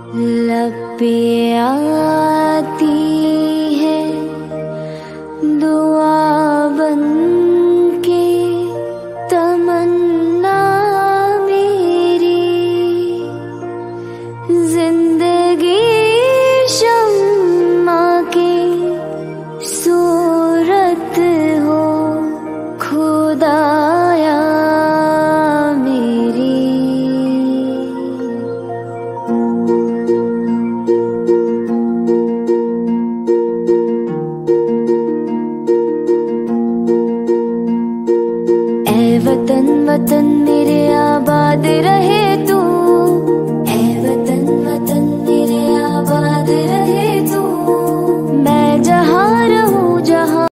लब पे आती है दुआ बन के तमन्ना मेरी, जिंदगी शम्मा की सूरत हो खुदाया मेरी। ऐ वतन वतन मेरे आबाद रहे,